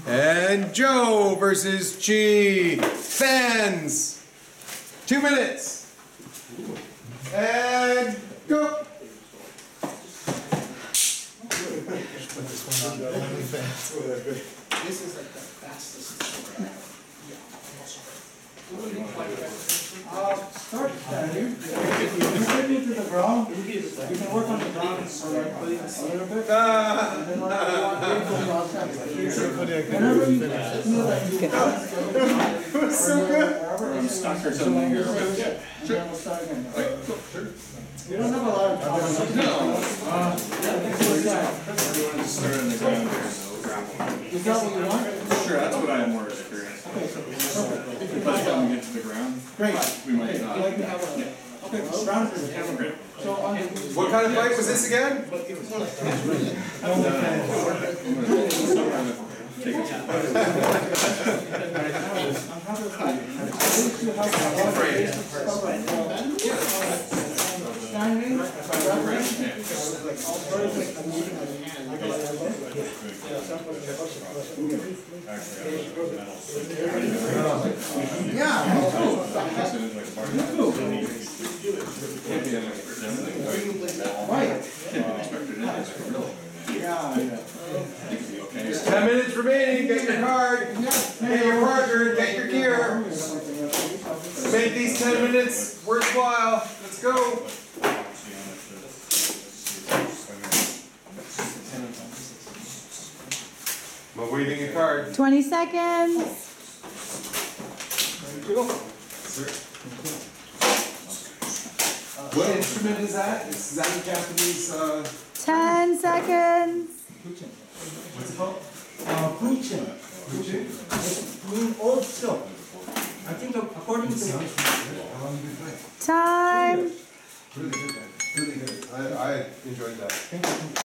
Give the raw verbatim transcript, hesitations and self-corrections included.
And Joe versus Chi. Fans. Two minutes. And go. This is like the fastest. Uh, start standing. You can get to the ground. You can work on the ground a little bit. And then whenever you want to go outside. Whenever you feel like you can. It was so good. I'm stuck or something here. And then we'll start again. You don't have a lot of time. No. Uh, Start on the ground here. Is that what you want? Sure, that's what I have more experience. Okay, perfect. If by the time we get to the ground, Great. we might not. Like we have a, okay, round is a Great. So on the. What kind of fight was this again? Take it. Standing. Ten minutes remaining. Get your card. Get your partner. Get your gear. Make these ten minutes worthwhile. Let's go. I'm waiting a card. twenty seconds. What instrument is that? Is that a Japanese? Uh... ten seconds. What's it called? Uh, Puchin. Puchin? It means old silk. I think according to. How long did you play? Time. Really good. Really good. I, I enjoyed that.